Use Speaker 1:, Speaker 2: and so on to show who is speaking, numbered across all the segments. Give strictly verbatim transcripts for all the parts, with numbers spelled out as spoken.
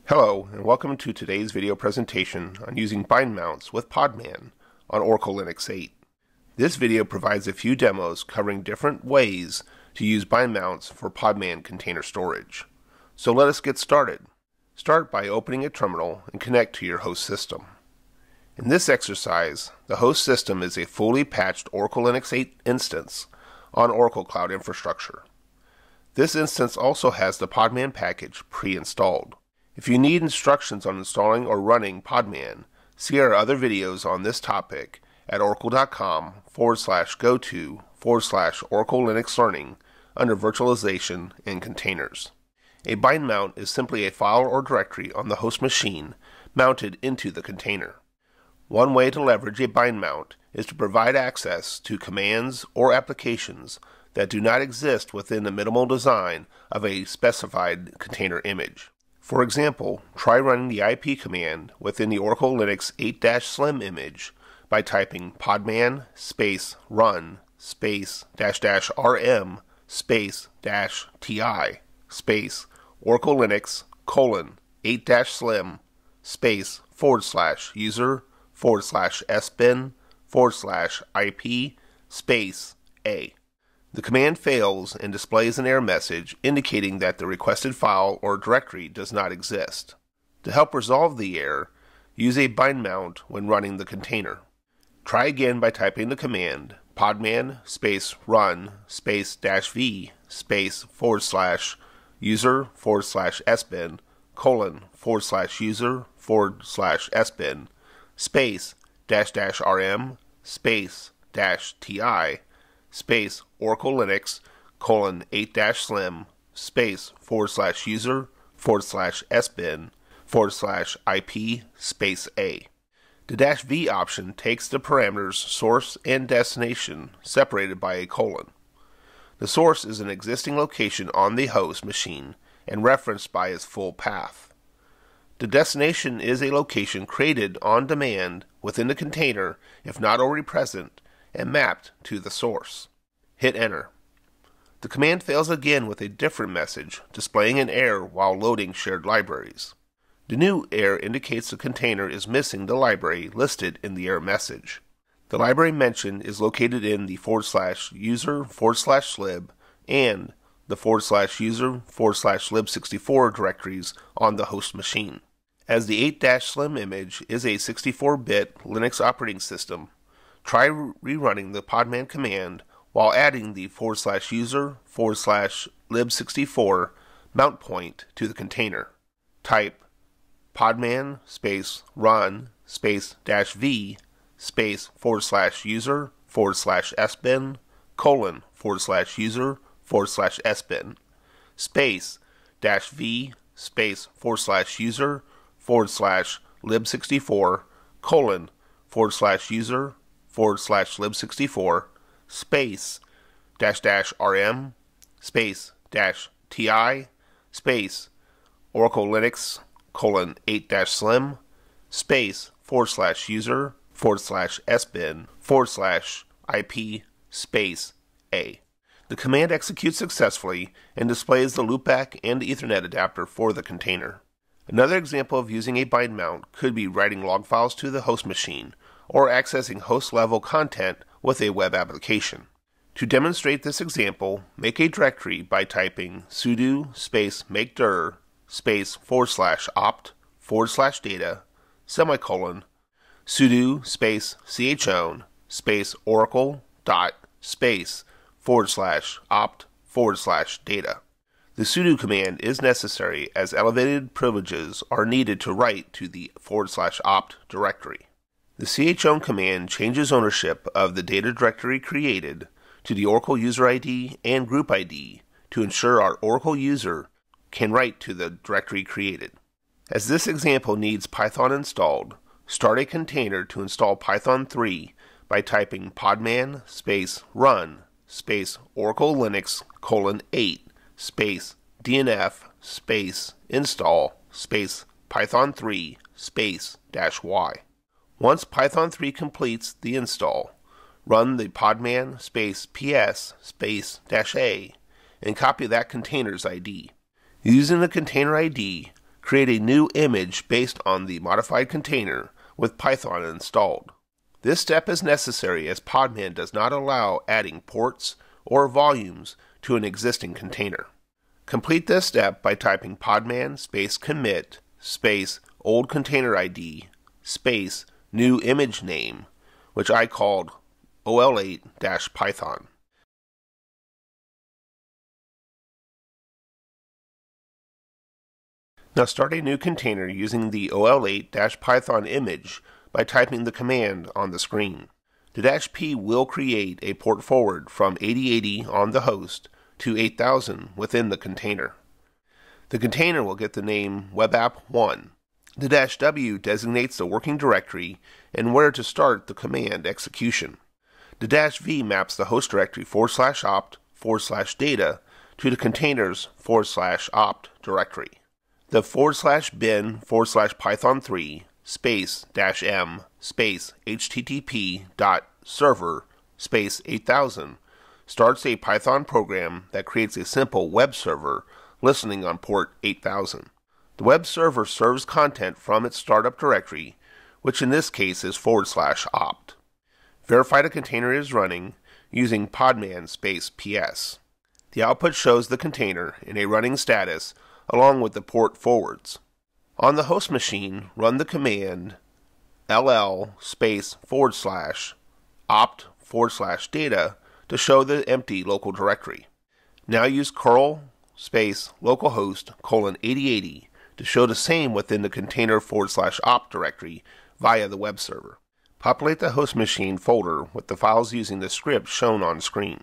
Speaker 1: Hello, and welcome to today's video presentation on using bind mounts with Podman on Oracle Linux eight. This video provides a few demos covering different ways to use bind mounts for Podman container storage. So let us get started. Start by opening a terminal and connect to your host system. In this exercise, the host system is a fully patched Oracle Linux eight instance on Oracle Cloud Infrastructure. This instance also has the Podman package pre-installed. If you need instructions on installing or running Podman, see our other videos on this topic at oracle.com forward slash go to forward slash Oracle Linux Learning under Virtualization and Containers. A bind mount is simply a file or directory on the host machine mounted into the container. One way to leverage a bind mount is to provide access to commands or applications that do not exist within the minimal design of a specified container image. For example, try running the I P command within the Oracle Linux eight dash slim image by typing podman space run space dash dash rm space dash ti space Oracle Linux colon eight dash slim space forward slash user forward slash sbin forward slash ip space a. The command fails and displays an error message indicating that the requested file or directory does not exist. To help resolve the error, use a bind mount when running the container. Try again by typing the command podman space run space dash v space forward slash user forward slash sbin colon forward slash user forward slash sbin space dash dash rm space dash ti space Oracle Linux colon eight dash slim space forward slash user forward slash sbin forward slash ip space a. The dash v option takes the parameters source and destination separated by a colon. The source is an existing location on the host machine and referenced by its full path. The destination is a location created on demand within the container if not already present and mapped to the source. Hit enter. The command fails again with a different message, displaying an error while loading shared libraries. The new error indicates the container is missing the library listed in the error message. The library mentioned is located in the forward slash user forward slash lib and the forward slash user forward slash lib sixty-four directories on the host machine. As the eight dash slim image is a sixty-four bit Linux operating system, try rerunning the podman command while adding the forward slash user forward slash lib sixty-four mount point to the container. Type podman space run space dash v space forward slash user forward slash sbin colon forward slash user forward slash sbin space dash v space forward slash user forward slash lib sixty-four colon forward slash user forward slash lib sixty-four space dash dash rm space dash ti space Oracle Linux colon eight dash slim space forward slash user forward slash sbin forward slash ip space a. The command executes successfully and displays the loopback and Ethernet adapter for the container. Another example of using a bind mount could be writing log files to the host machine or accessing host-level content with a web application. To demonstrate this example, make a directory by typing sudo space make dir space forward slash opt forward slash data semicolon sudo space chown space oracle dot space forward slash opt forward slash data. The sudo command is necessary as elevated privileges are needed to write to the forward slash opt directory. The chown command changes ownership of the data directory created to the Oracle user I D and group I D to ensure our Oracle user can write to the directory created. As this example needs Python installed, start a container to install Python three by typing podman space run space Oracle Linux colon eight space dnf space install space python three space dash y. Once Python three completes the install, run the podman space ps space dash a and copy that container's I D. Using the container I D, create a new image based on the modified container with Python installed. This step is necessary as Podman does not allow adding ports or volumes to an existing container. Complete this step by typing podman space commit space old container I D space new image name, which I called O L eight Python. Now start a new container using the O L eight Python image by typing the command on the screen. The dash P will create a port forward from eighty eighty on the host to eight thousand within the container. The container will get the name webapp one. The dash W designates the working directory and where to start the command execution. The dash V maps the host directory forward slash opt forward slash data to the container's forward slash opt directory. The forward slash bin forward slash python three space dash m space http dot server space eight thousand starts a Python program that creates a simple web server listening on port eight thousand. The web server serves content from its startup directory, which in this case is forward slash opt. Verify the container is running using podman space ps. The output shows the container in a running status along with the port forwards. On the host machine, run the command ll space forward slash opt forward slash data to show the empty local directory. Now use curl space localhost colon eighty eighty to show the same within the container forward slash opt directory via the web server. Populate the host machine folder with the files using the script shown on screen.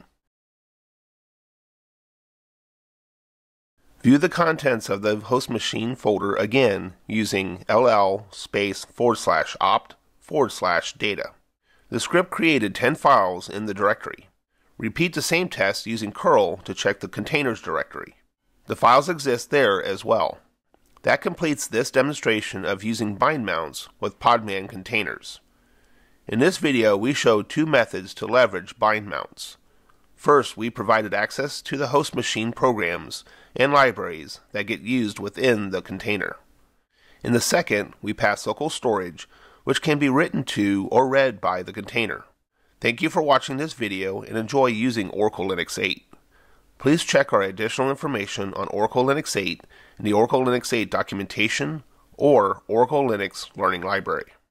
Speaker 1: View the contents of the host machine folder again using ll space forward slash opt forward slash data. The script created ten files in the directory. Repeat the same test using curl to check the containers directory. The files exist there as well. That completes this demonstration of using bind mounts with Podman containers. In this video, we showed two methods to leverage bind mounts. First, we provided access to the host machine programs and libraries that get used within the container. In the second, we passed local storage, which can be written to or read by the container. Thank you for watching this video and enjoy using Oracle Linux eight. Please check our additional information on Oracle Linux eight in the Oracle Linux eight documentation or Oracle Linux Learning Library.